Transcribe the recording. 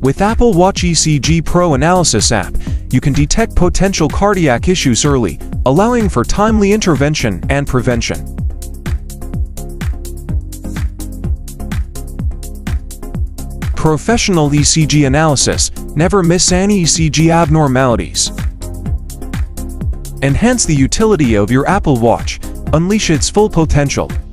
With Apple Watch ECG Pro Analysis app, you can detect potential cardiac issues early, allowing for timely intervention and prevention. Professional ECG analysis. Never miss any ECG abnormalities. Enhance the utility of your Apple Watch. Unleash its full potential.